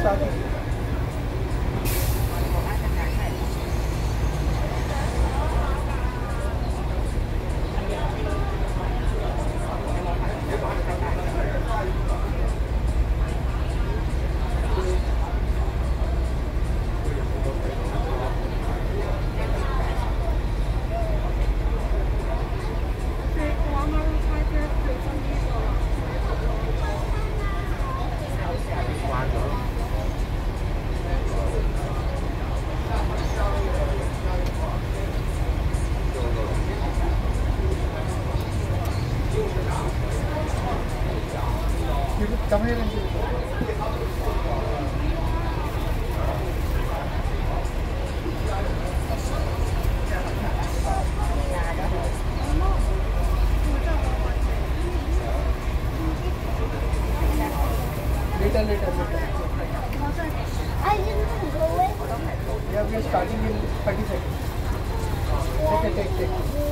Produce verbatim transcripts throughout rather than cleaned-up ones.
Later, later, later. I didn't go away. Yeah, we are starting in thirty seconds. Take, take, take.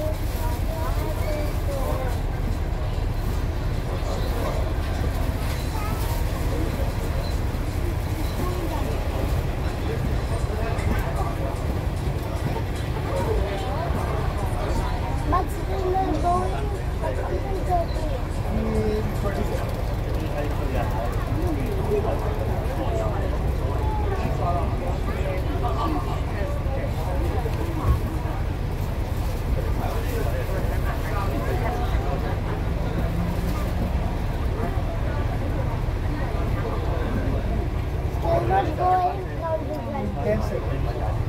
But still not going. twenty seconds. Still not going. Now the drive. ten seconds.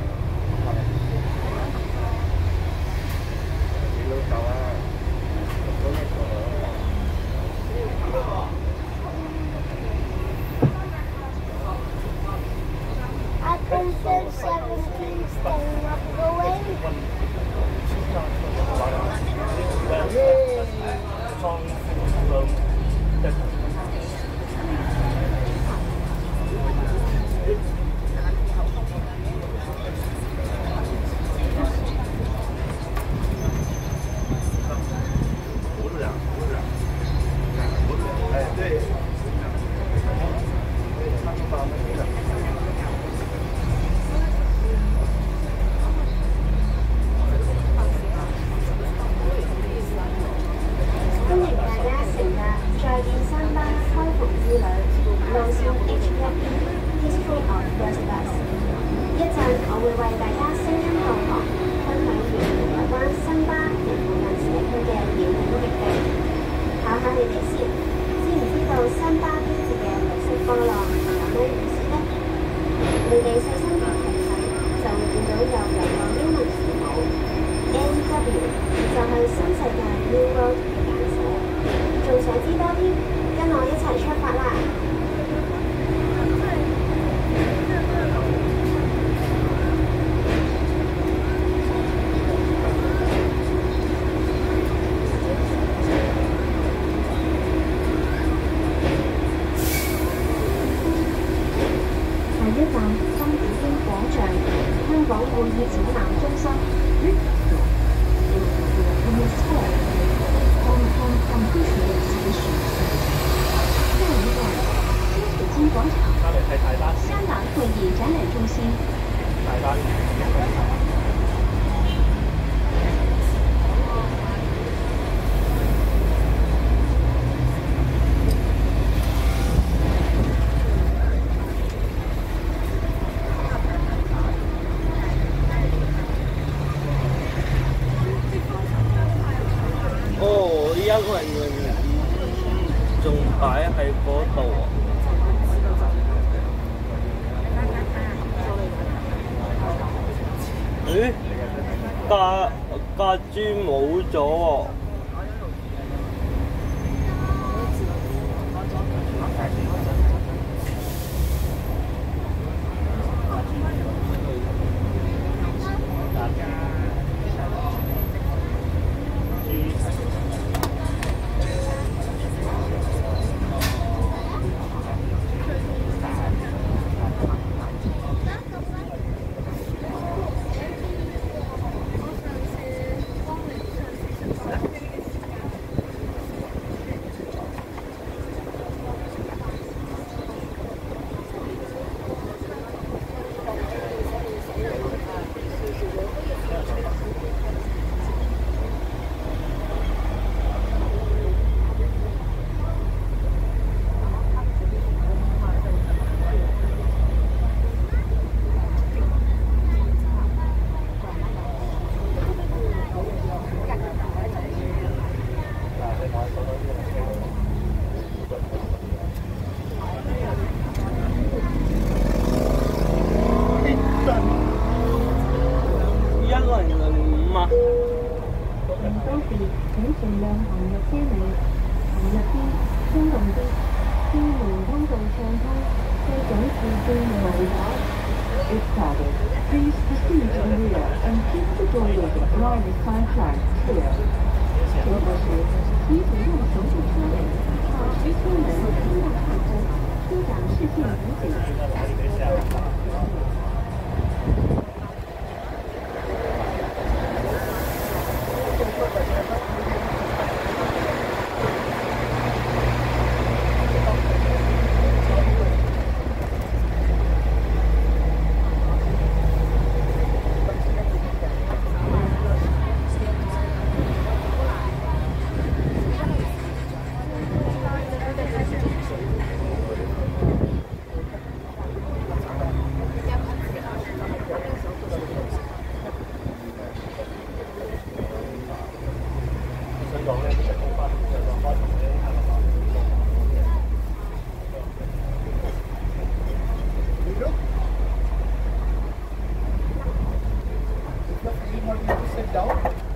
Up until seventeen, still not going. 哦，呢一個人嘅仲擺喺嗰度啊！咦？架架豬冇咗喎！ 士請盡量行入車尾，行入啲，衝動啲，車門通道暢通，車長自動無阻。If crowded, please proceed to the rear and keep the doorway of the driver's side flags clear. 如果是请使用手扶车辆，靠实车门通道畅通，车长视线警醒。 Sit down.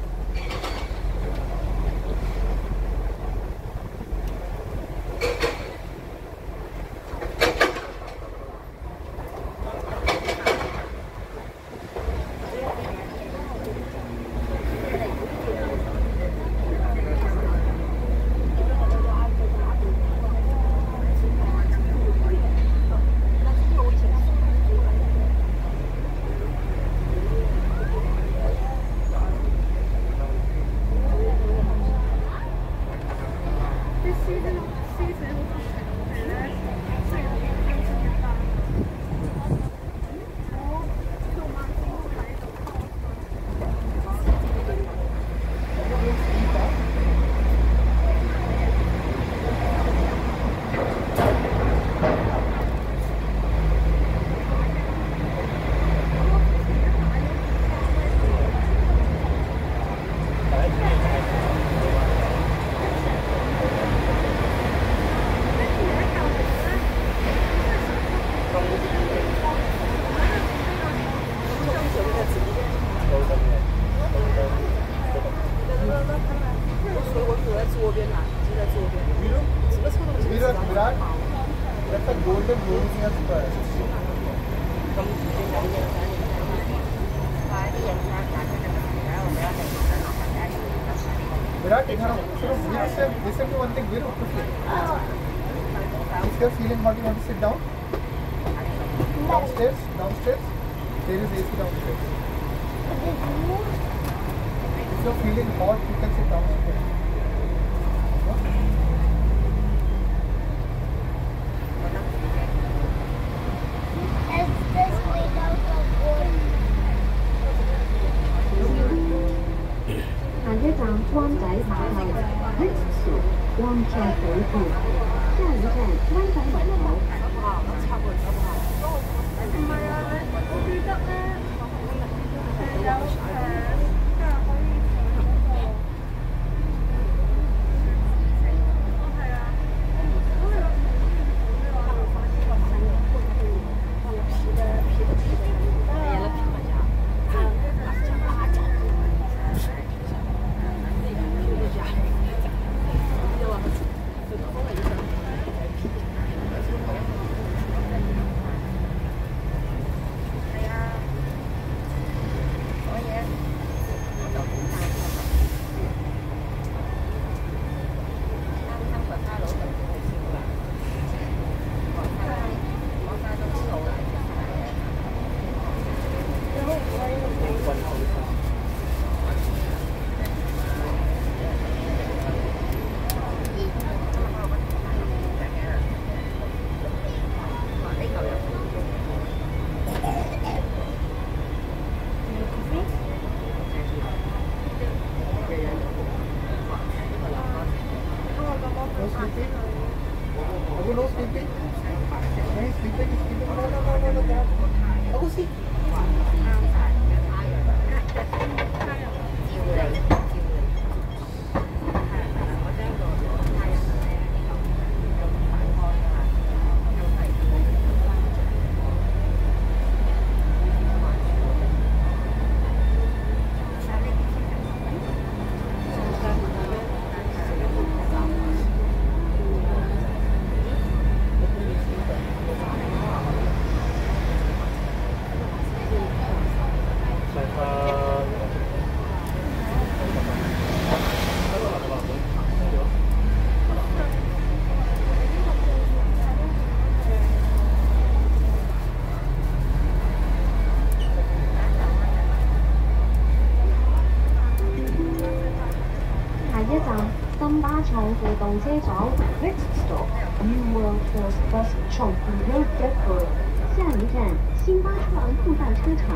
Virat, Virat, that's a golden rule in your square. Virat, listen, listen to one thing, Virat. If you're feeling hot, you want to sit down? Downstairs, downstairs. There is A C downstairs. If you're feeling hot, you can sit downstairs. Next stop, One Chapel Road. 下一站湾仔碼頭。 唔係啊，我記得咧，誒有誒，即係可以上嗰個。哦，係啊。咁你話咩話？皮的皮的皮的，哎呀，皮的呀，啊，辣椒。 Aku no sleeping. Hey, sleeping, sleeping. No, no, no, no, no. Aku sleep. 上車走。Next stop, New World First Bus Chongqing Road Depot。下一站，新巴出昂布道车场。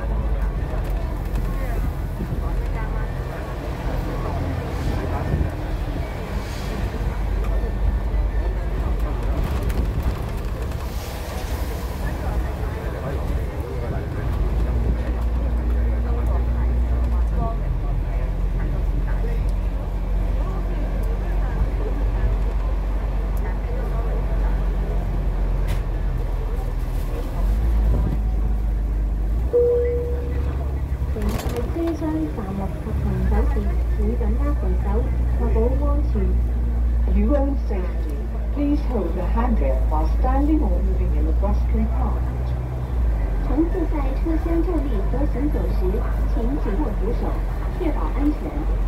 Your own safety. Please hold the handrail while standing or moving in the bus-free part. 乘坐在车厢站立和行走时，请紧握扶手，确保安全。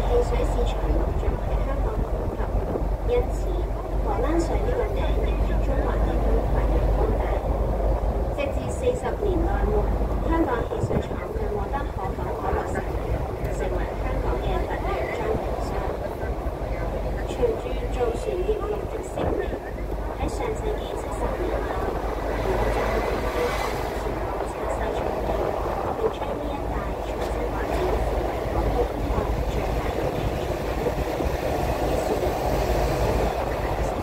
汽水市場陸續喺香港普及，因此荷蘭水呢個名亦喺中華地區發揚光大。直至四十年代末，香港汽水廠更獲得可口可樂承認，成為香港嘅特約裝瓶商。隨住造船業陸續升微，喺上世紀七十年代，古鎮地區全部拆細重建，並將呢一帶重新發展成為港澳區內最大嘅汽水產業。於是，我哋開始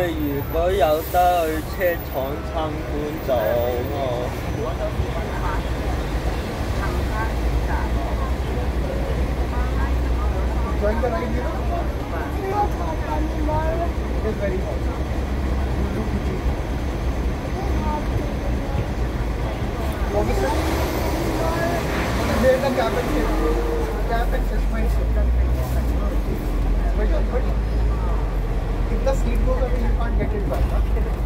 誒，如果有得去車廠參觀就好啊。 Join the ride here? It is very hot. You look pretty. What is it? There is a cap and chest. Cap and chest might sit. Wait, wait. If the seat goes away, you can't get it back. Huh?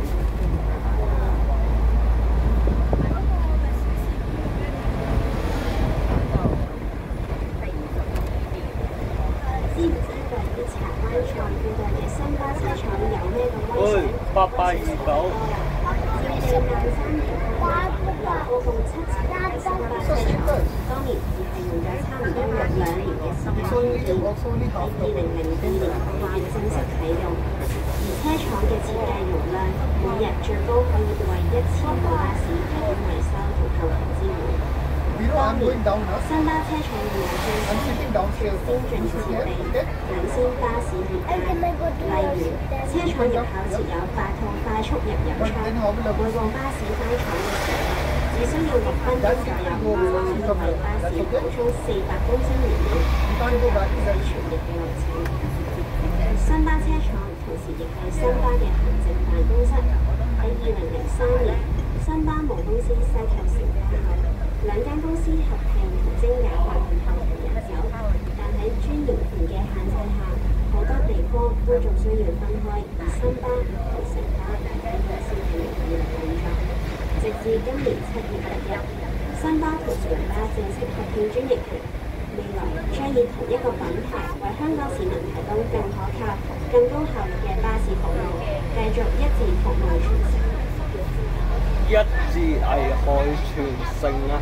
知唔知對啲柴灣菜附近嘅新巴車廠有咩咁威喂， 水？ 八八二九。 佔地廿三平方米，有個共七層嘅新巴車廠，當年只係用咗差唔多兩年嘅時間興建，喺二零零二年六月正式啟用。而車廠嘅設計容量每日最高可以為一千個巴士提供維修同後勤支援。 You know, 當 I'm 年 going down now. 新巴車廠擁有最 I'm 先 sitting downstairs. 先進設備，領先巴士業界。例如，車廠入口設有八套快速入油 But 窗， then how will 每 I 部 go? 巴士翻廠嘅時候，只需要六分鐘就有五個可以為巴士補充四百公升燃料， You can't go back to 四 that. 全力嘅路程。新巴車廠同時亦係新巴嘅行政辦公室。喺二零零三年，新巴母公司西九成立後，兩間公司合併同精簡部分後勤人手，但喺專營權嘅限制下，好多地方都仲需要分開以新巴同城巴兩間公司嘅名義嚟運作。直至今年七月一日，新巴同城巴正式合併專營權，未來將以同一個品牌為香港市民提供更可靠、更高效率嘅巴士服務，繼續一致服務全城。 一致危害全城啊！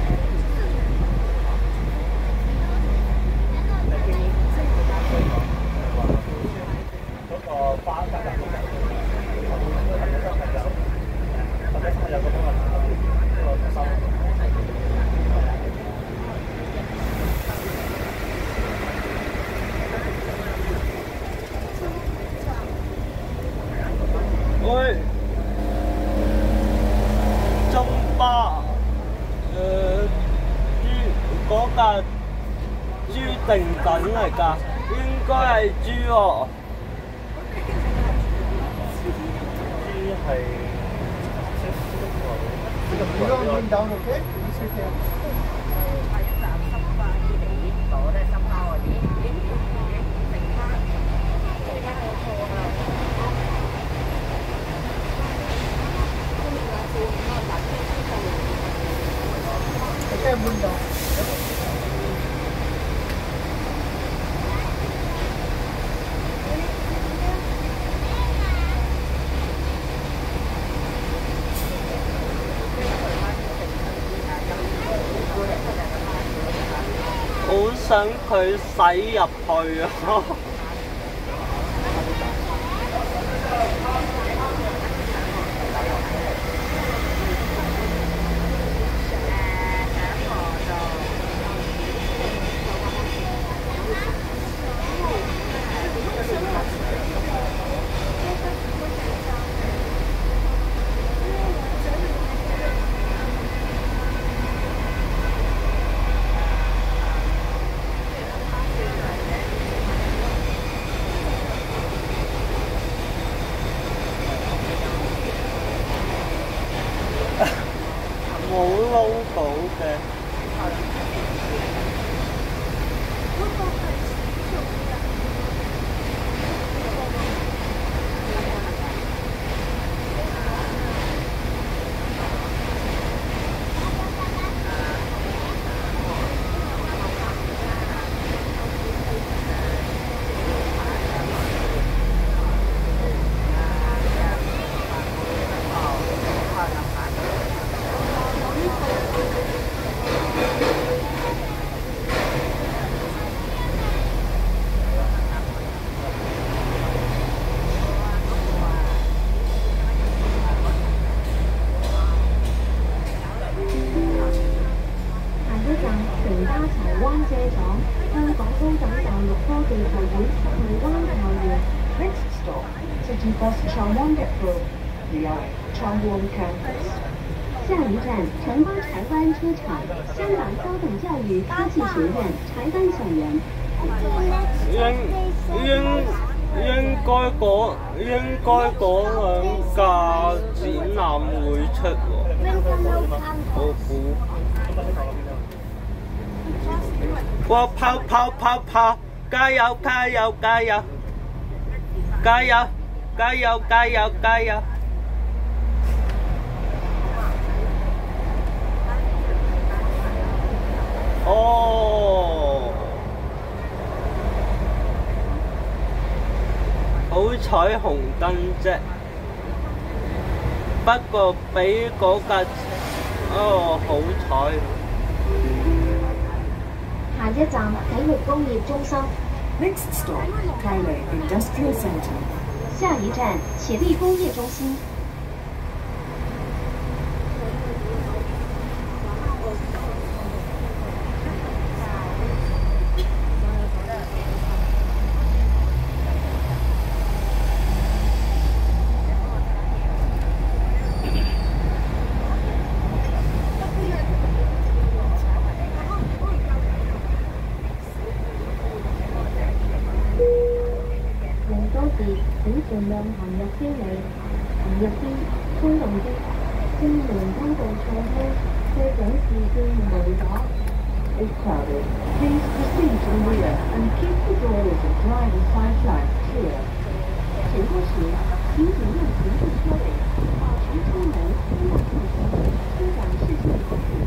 喂，中巴，誒豬嗰架豬定躉嚟㗎，應該係豬喎。豬係。 You know, I'm going down, okay? You sit here. Okay, I'm going down. 好想佢駛入去啊！冇撈到嘅。 City Bus Changwon Depot, via Changwon Campus. 下一站城巴柴湾车厂，香港高等教育科技学院柴湾校園。 應應應該嗰應該嗰兩架展覽會出喎，我估。我跑跑跑跑，加油加油加油！加油！加油！加油！加油！哦，好彩紅燈啫，不過俾嗰架哦好彩。 下一站體育工業中心。 Next stop, Kailai Industrial Center. 下一站协力工业中心。請盡量行入邊里，行入邊，衝動啲，正門通道暢通，車長視線無阻。 If crowded, please proceed to the rear and keep the doors and driver's side flags clear. 请过时，请尽量停住车尾，保持车门开往后方，车长视线保护。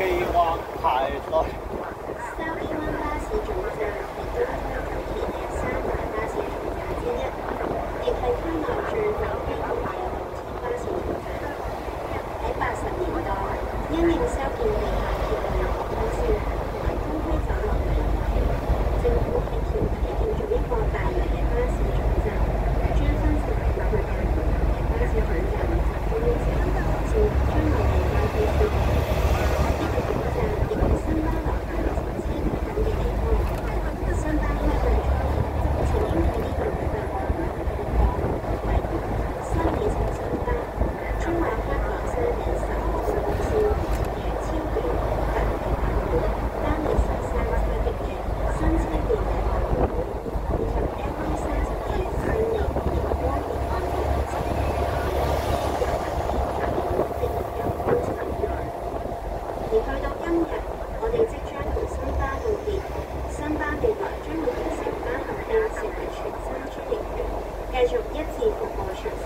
計劃排隊。 筲箕灣巴士總站係東區九鐵嘅三大巴士總站之一，亦係區內最大規模嘅露天巴士總站。喺八十年代，因應修建地下鐵路連線同埋東區走廊嘅需求，政府喺屯門建造一個大型嘅巴士總站，將新成立嘅八個唔同嘅巴士總站集中一齊，成為區內嘅交通樞紐。呢個總站亦係新巴樓大城車等嘅地方。新巴開辦初期，曾經喺呢度舉辦過兩個活動，例如新里程新巴、中華花果山嘅十號路線嘅超短特別版本，單列十三車的嘅新車電嘅版本，以及 L V 三十嘅新型熒光電腦嘅列車。而去到今日，我哋即將同新巴告別，新巴未來將會同城巴合併成為全新專營權，繼續一致服務全城。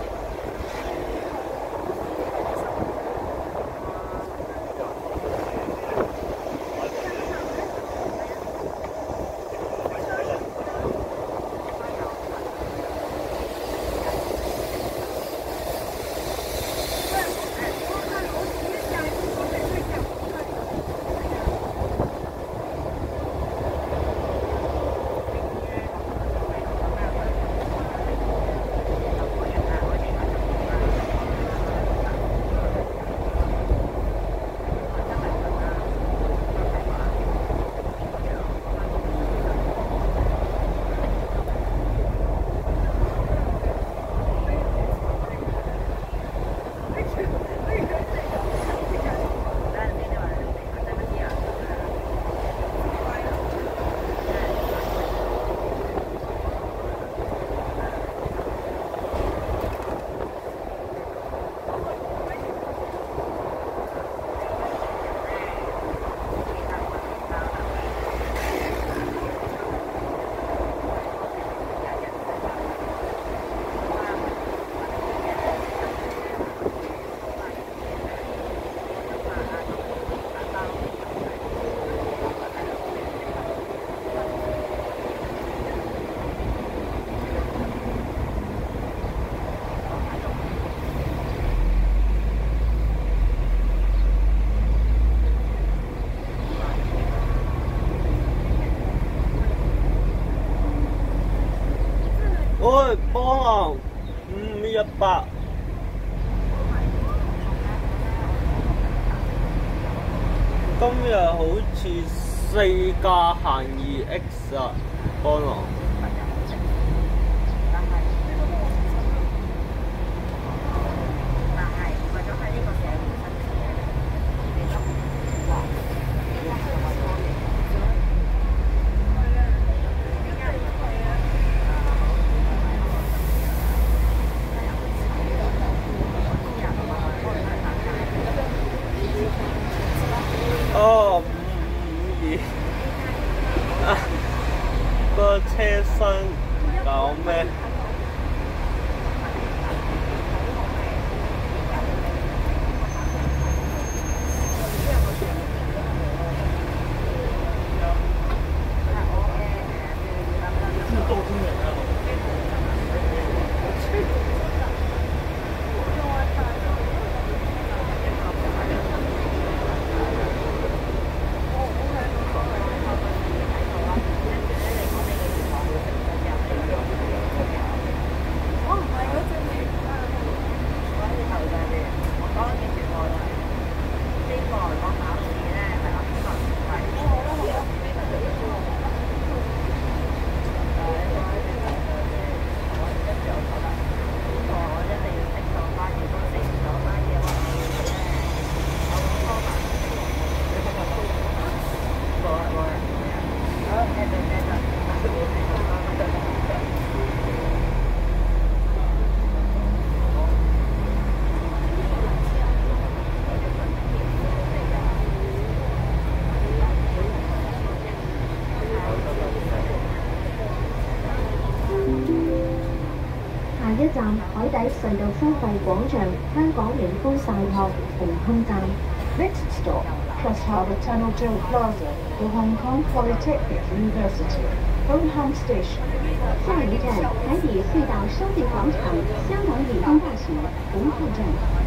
喂，幫啊，五一八。今日好似四架行二 X 啊，幫啊。哦，五五二啊，個車身搞咩？ 一站海底隧道收費廣場香港永豐晒托紅磡站 Next stop cross Harbour Tunnel Toll Plaza to Hong Kong Polytechnic University, Bonham Station. 下一站海底隧道收费广场，香港理工大学红磡站。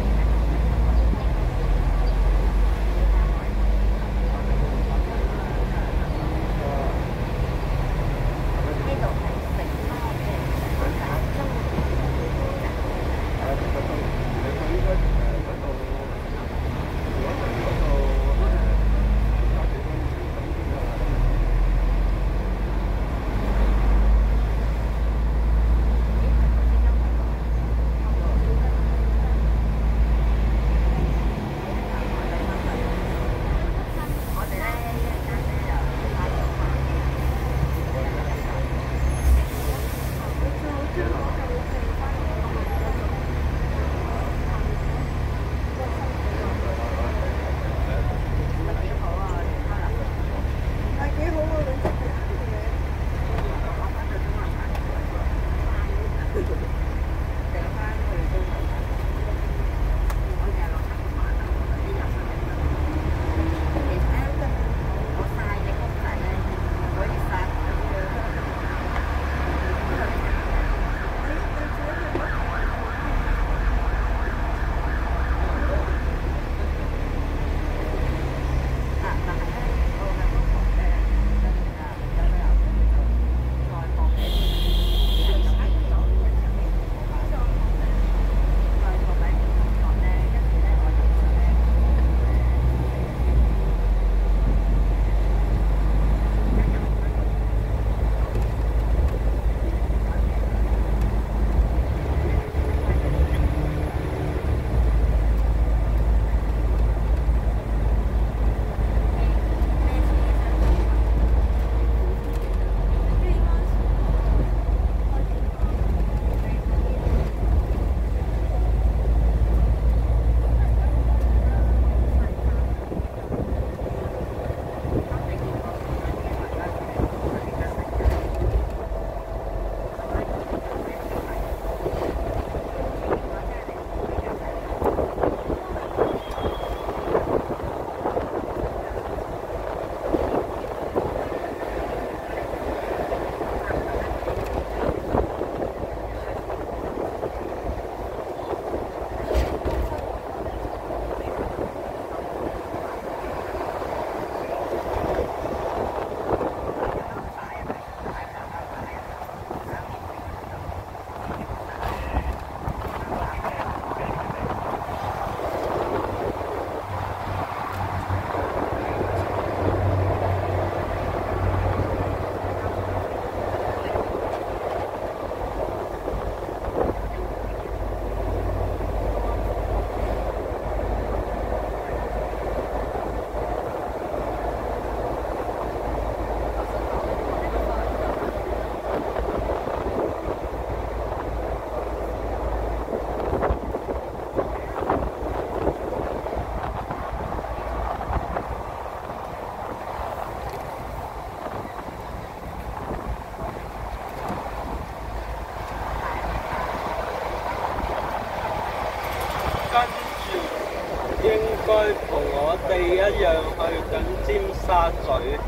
應該同我哋一樣去緊尖沙咀。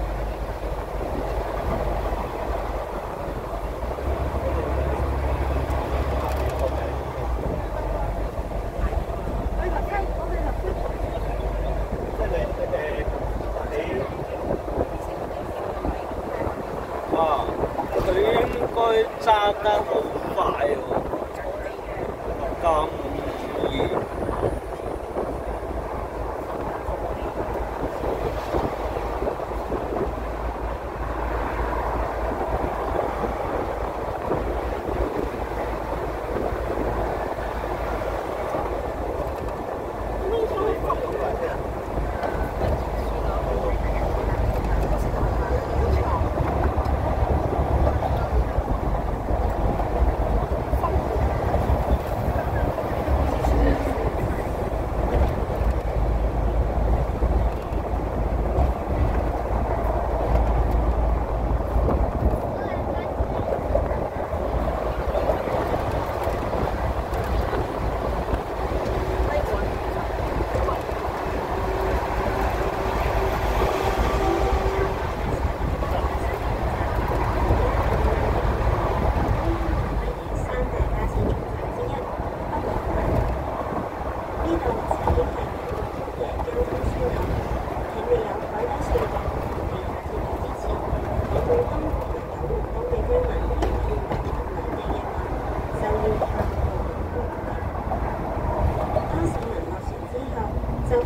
啊，佢應該揸得好快喎，咁易。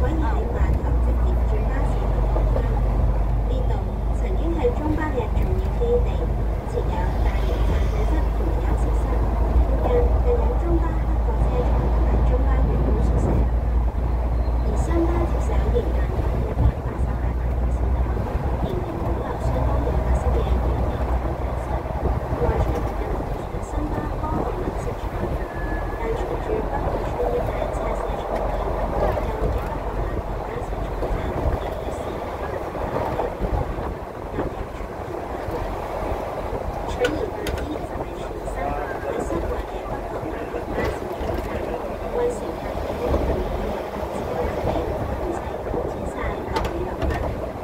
可以喺碼頭直接轉巴士到港灣。呢度曾經係中巴嘅重要基地，設有大型站長室同休息室，附近更有中巴北角車廠同埋中巴員工宿舍。而新巴接手營運一百八十八個線路，仍然保留相當有特色嘅圓形站長室，外牆更塗上新巴科學紋色彩。但隨住北角村一帶車社重建，舊嘅北角碼頭巴士總站亦於是取而代之就係全新喺室內嘅北角碼頭巴士總站，為乘客提供更好嘅自由地同齊佈置晒樓宇樓板。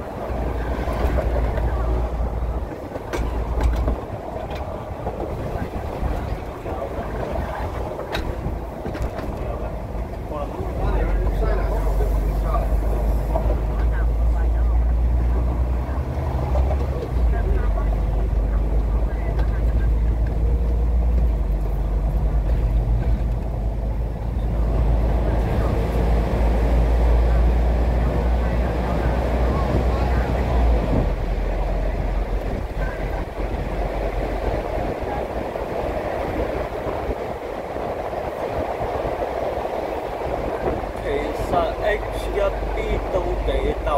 其實 H 一 B 都幾兜。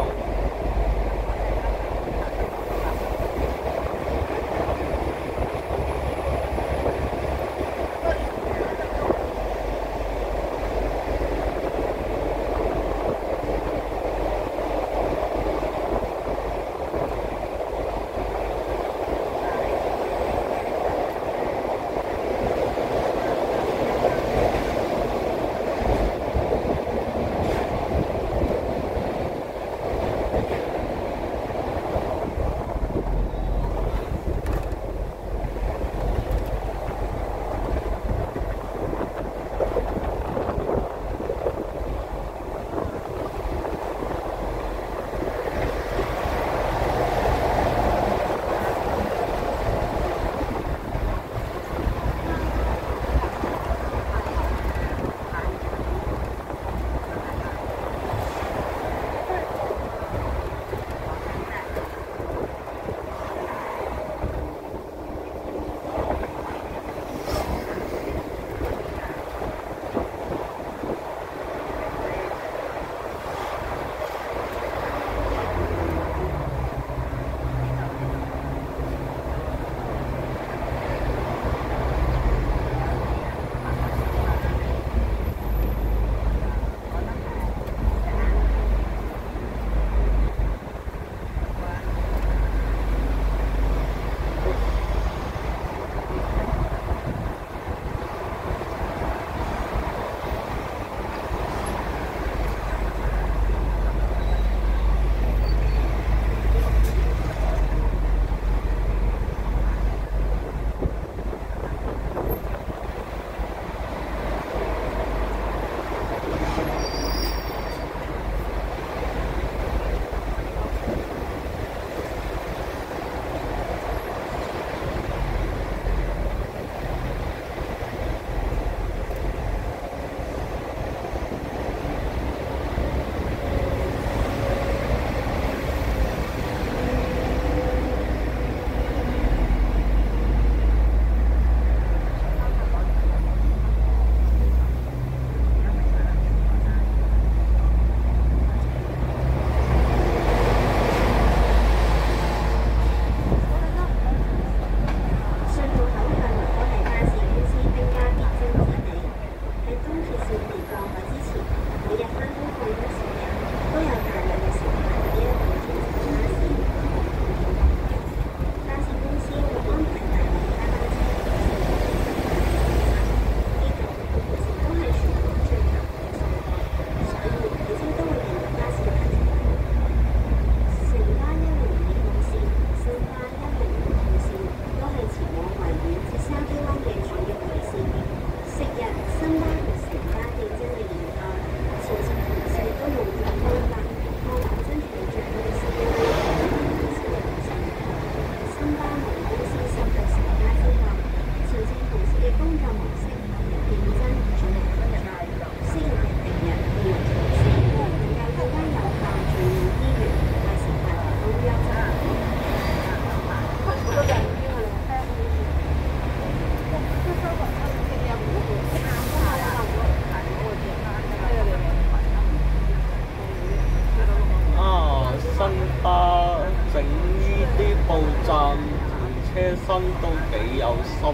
分都幾有心。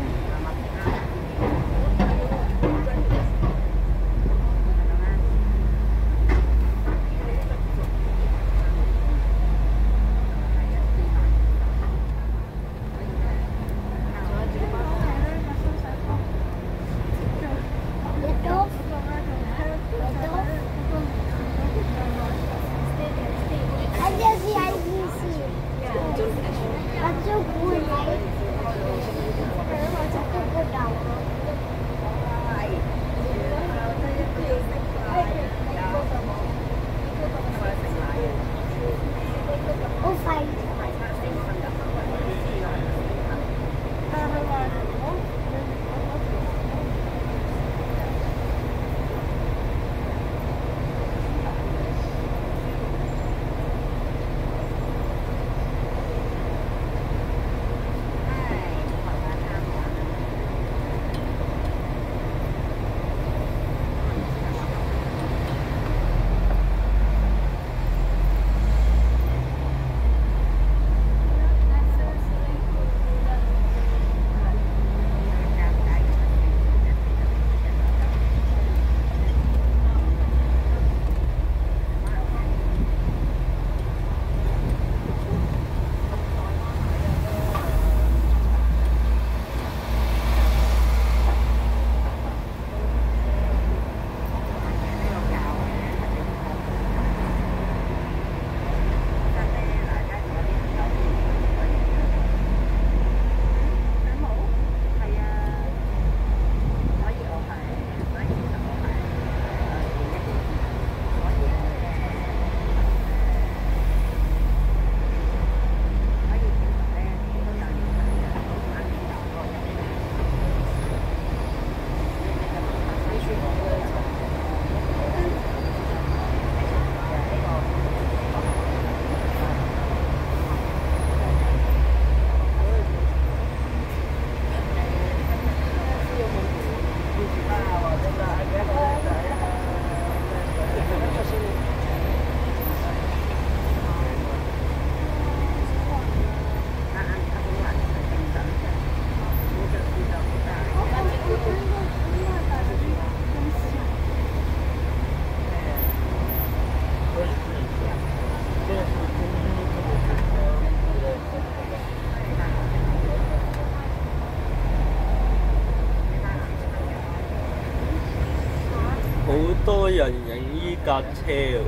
好多人影依架車喎。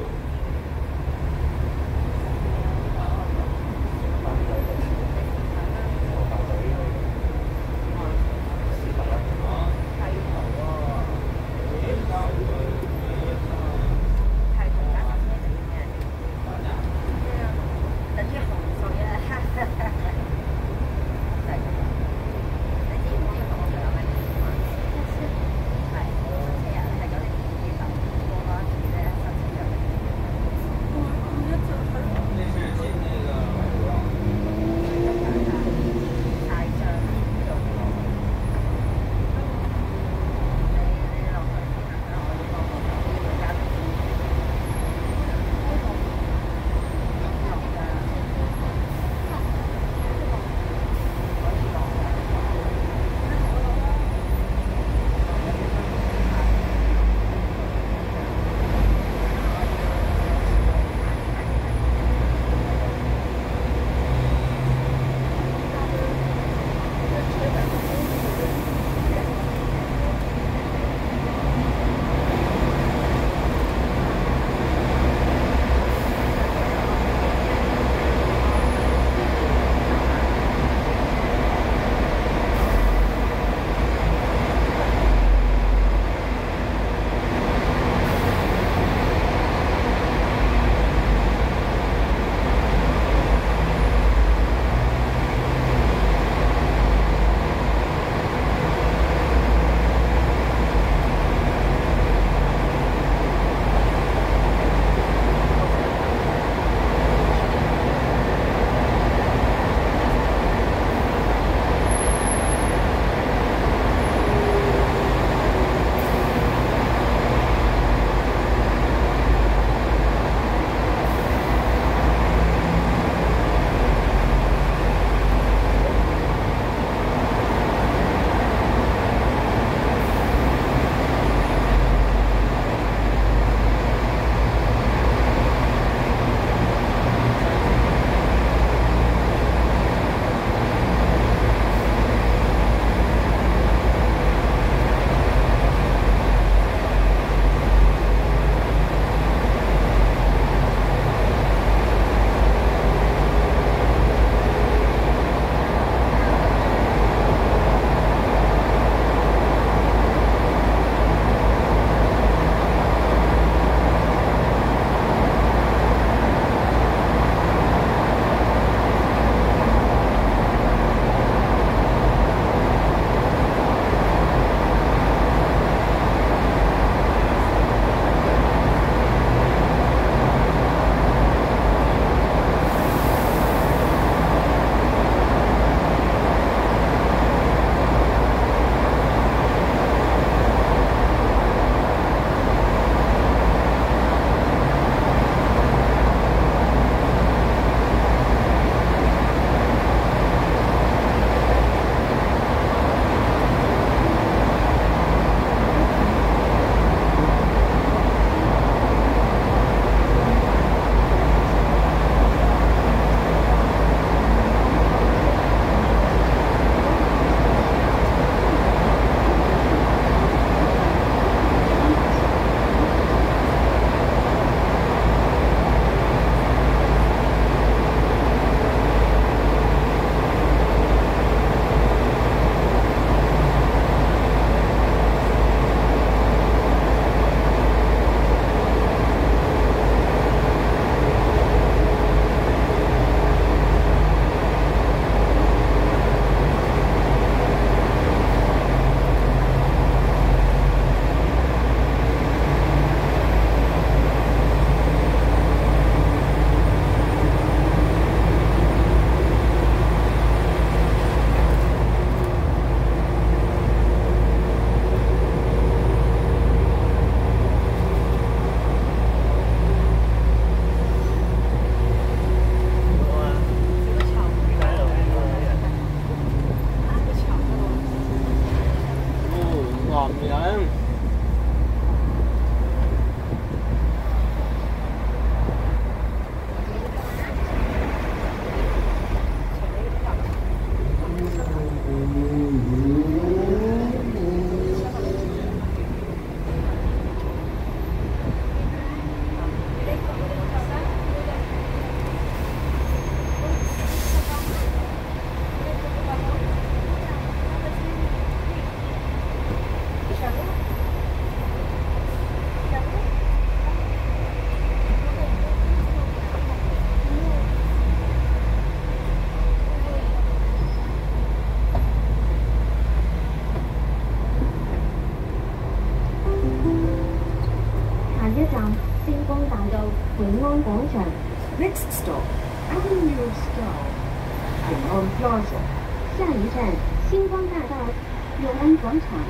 一站星光大道永安廣場。 Next stop, Avenue of Stars, Yong'an Plaza. 下一站星光大道永安廣場。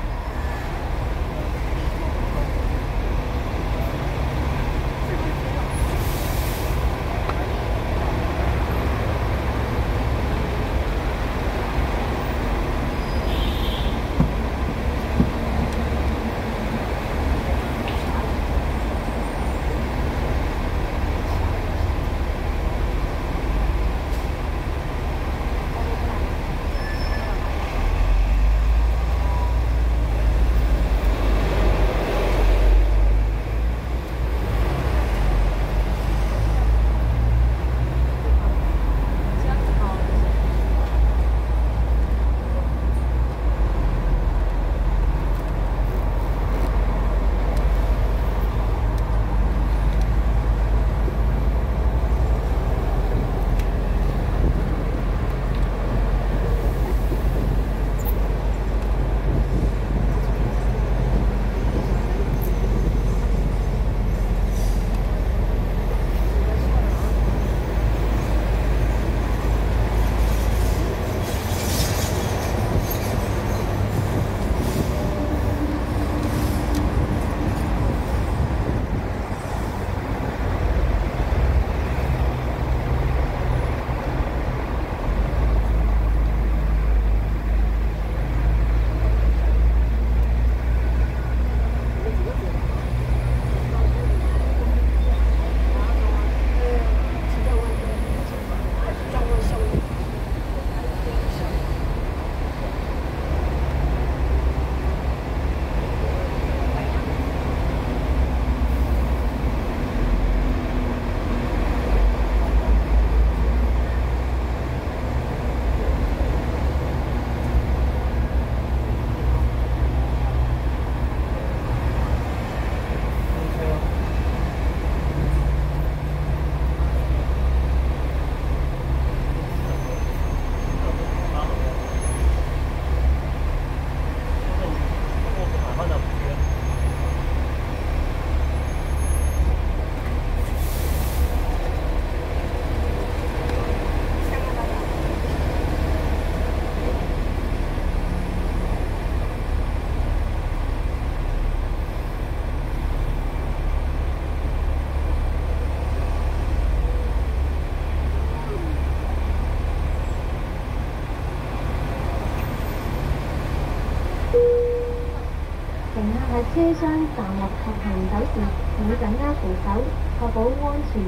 車廂站立及行走時請緊握扶手，確保安全。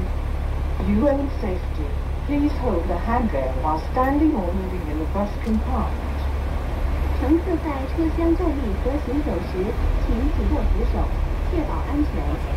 You own safety. Please hold the handrail while standing or moving in the bus compartment. 乘客在车厢站立和行走时，请紧握扶手，确保安全。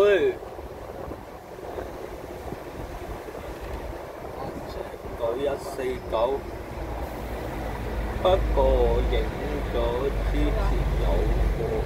會九一四九，不過影咗之前有個。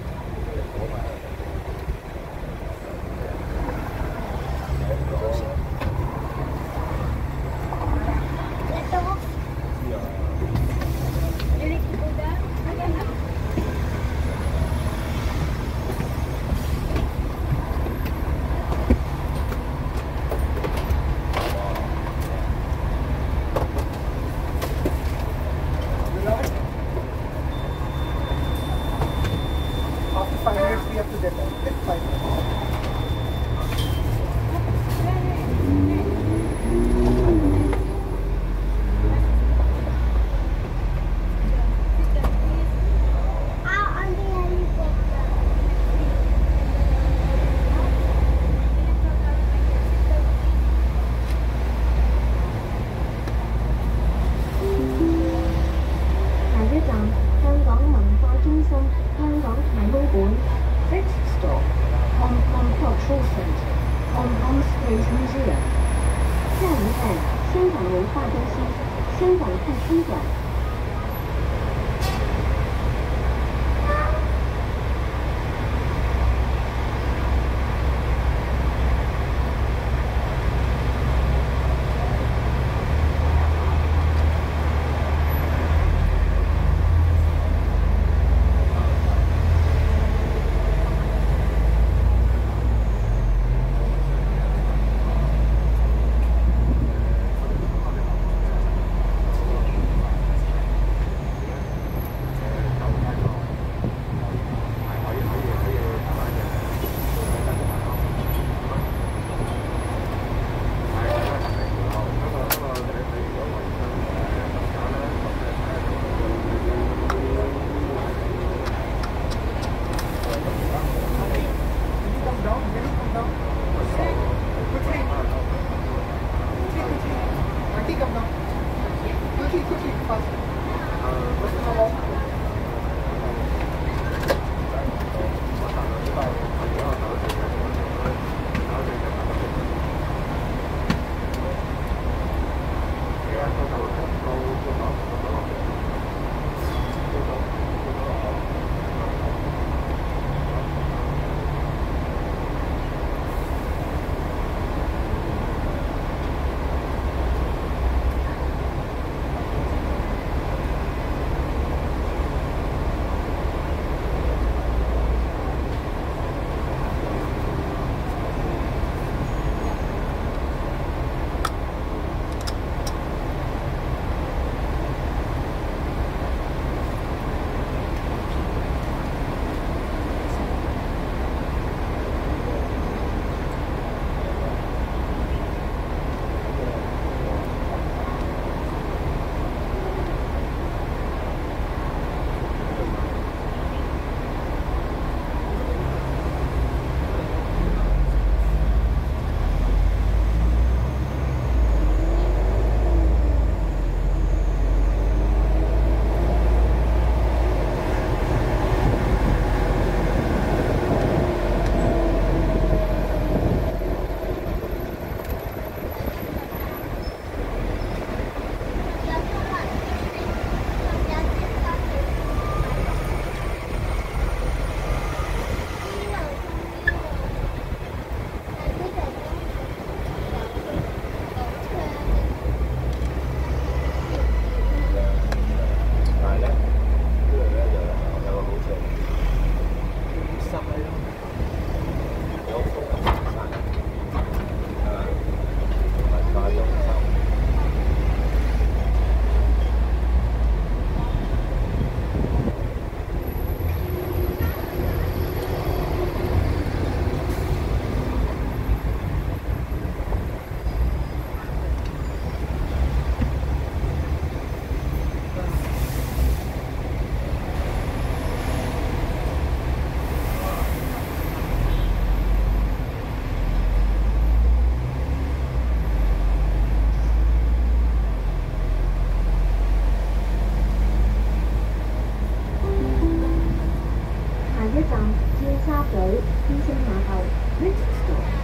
Five minutes we have to get out. It's five minutes. Next stop, Hong Kong Cultural Centre, Hong Kong State Museum. 下一站，香港文化中心，香港太空馆。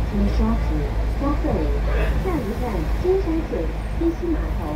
经刷值消费。下一站金山水西溪码头。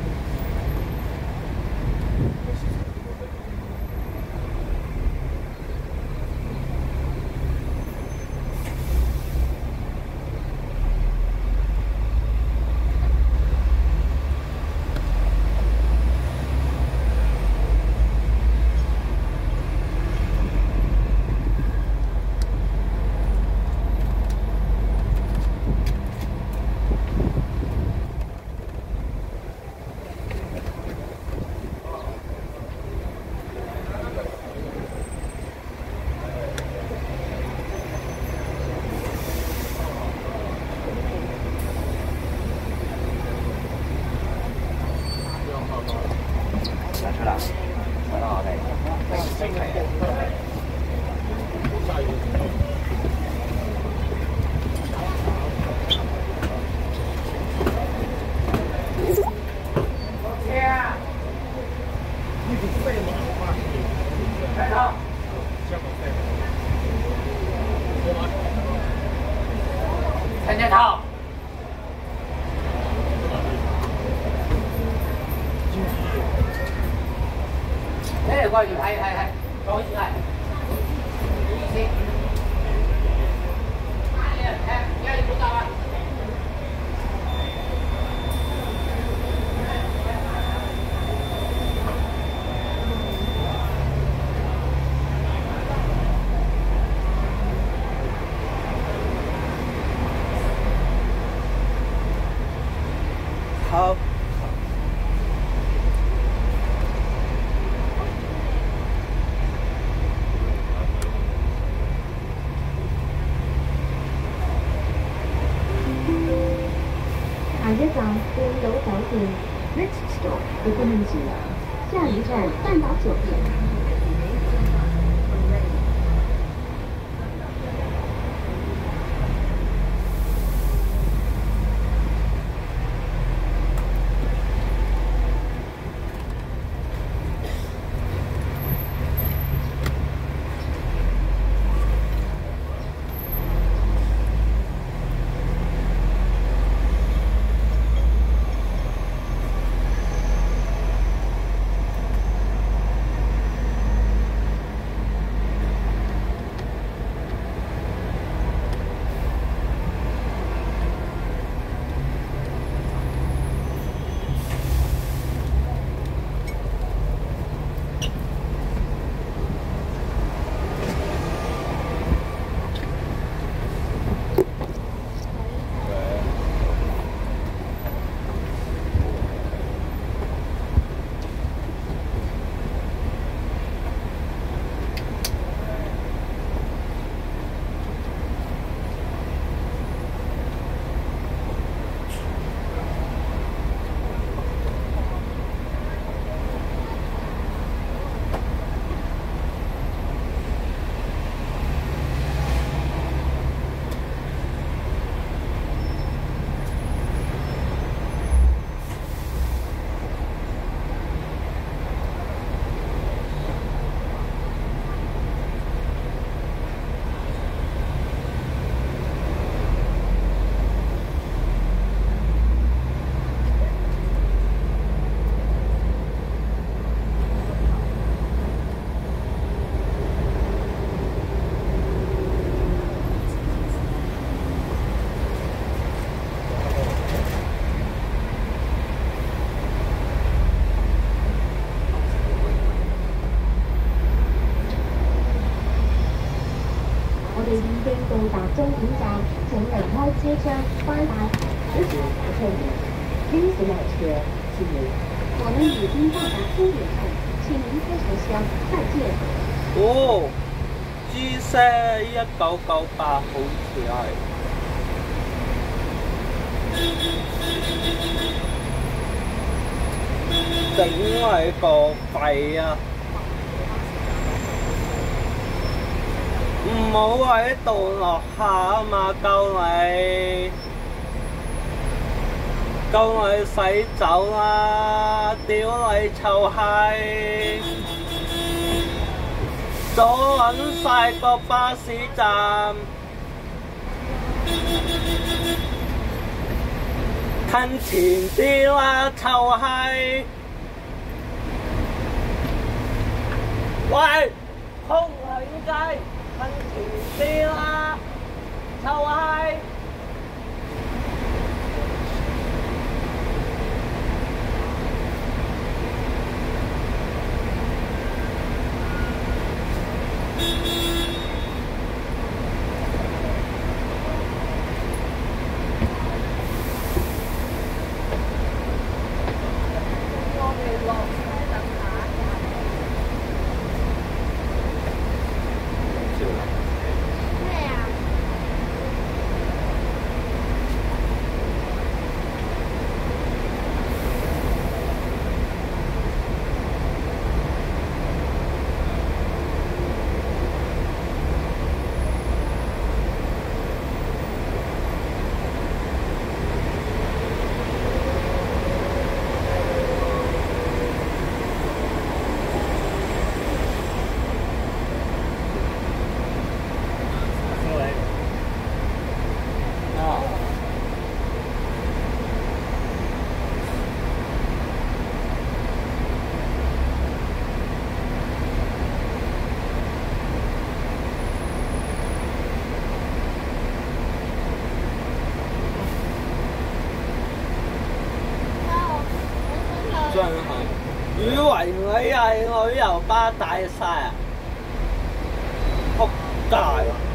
上车了，上到那个。参加套。哎，過嚟睇睇睇，講先係。先。睇睇，而家你冇答啊？ 好。 下一站半島酒店 ，Next stop 不能止。下一站半島酒店。我哋已經到達終點站，請離開車廂，拜拜。This is the terminal. Please do not share. See you. 我們已經到達終點站，請離開車廂，再見。 哦 ，G Z 一九九八好似係。頂你個肺啊！唔好喺度落下啊嘛，夠你，夠你洗走啦！屌你臭閪，阻撚晒個巴士站。 近前啲啦，就係、喂，空女街，近前啲啦，就係、 咩啊？ 真係，以為你係旅遊巴大晒啊！仆街！